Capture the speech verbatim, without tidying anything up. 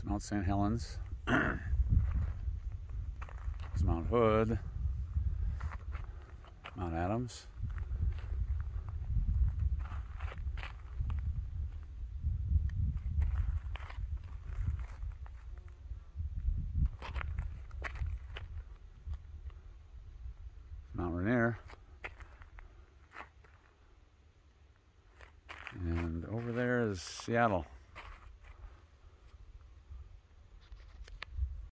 Mount Saint Helens. It's Mount Hood, Mount Adams. Mount Rainier. And over there is Seattle.